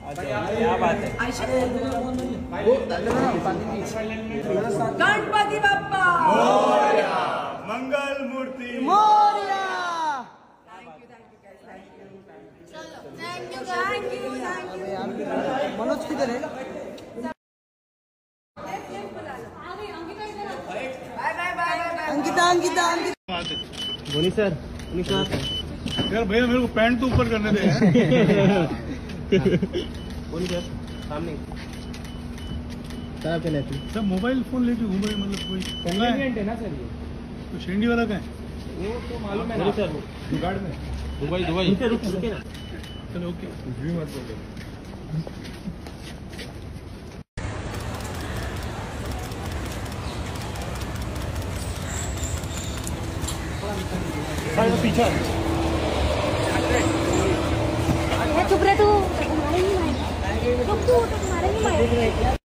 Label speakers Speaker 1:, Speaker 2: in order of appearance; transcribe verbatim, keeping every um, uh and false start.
Speaker 1: क्या बात है।
Speaker 2: Ganpati Bappa
Speaker 3: Morya, Mangal Murti
Speaker 2: Morya. Thank you thank you thank you. Manoj किधर है? अंकिता अंकिता अंकिता
Speaker 1: बोनी सर
Speaker 3: यार भैया मेरे को पैंट तो ऊपर करने दे।
Speaker 1: बोनी सर सामने सर पहले
Speaker 3: सब मोबाइल फोन लेके घूम रहे, मतलब कोई
Speaker 1: कन्वीनियंट है ना सर ये।
Speaker 3: तो शेंडी वाला का है
Speaker 1: वो तो मालूम है ना सर,
Speaker 3: जुगाड़ में
Speaker 1: दुबई दुबई रुके ना।
Speaker 3: चलो ओके व्यू मत बोलो। पीछा
Speaker 4: चुप रहे तू, तुम्हारे ही मारेंगे, चुप तू, तुम्हारे ही मारेंगे।